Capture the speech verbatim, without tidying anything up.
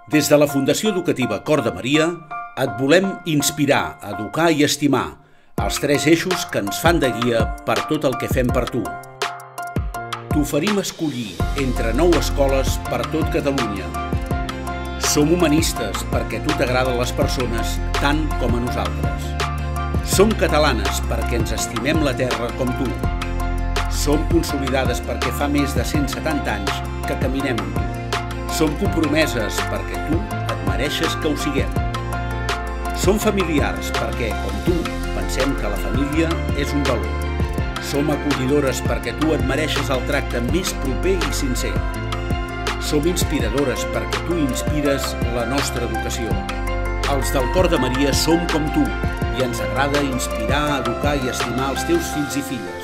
Des de la Fundació Educativa Cor de Maria et volem inspirar, educar i estimar, els tres eixos que ens fan de guia per tot el que fem per tu. T'oferim escollir entre nou escoles per tot Catalunya. Som humanistes perquè a tu t'agraden les persones tant com a nosaltres. Som catalanes perquè ens estimem la terra com tu. Som consolidades perquè fa més de cent setanta anys que caminem amb tu. Som compromeses perquè tu et mereixes que ho siguem. Som familiars perquè, com tu, pensem que la família és un valor. Som acollidores perquè tu et mereixes el tracte més proper i sincer. Som inspiradores perquè tu inspires la nostra educació. Els del Cor de Maria som com tu i ens agrada inspirar, educar i estimar els teus fills i filles.